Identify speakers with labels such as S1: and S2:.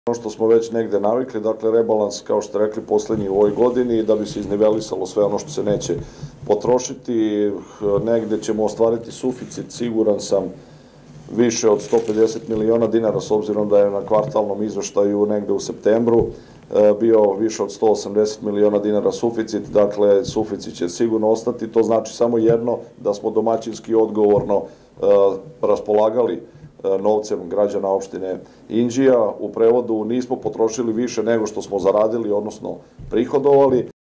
S1: ono što smo već negde navikli, dakle rebalans, kao što ste rekli, poslednji u ovoj godini, da bi se iznivelisalo sve ono što se neće potrošiti. Negde ćemo ostvariti suficit, siguran sam, više od 150 miliona dinara, s obzirom da je na kvartalnom izveštaju negde u septembru bio više od 180 miliona dinara suficit, dakle suficit će sigurno ostati. To znači samo jedno, da smo domaćinski odgovorno raspolagali novcem građana opštine Inđija. U prevodu, nismo potrošili više nego što smo zaradili, odnosno prihodovali.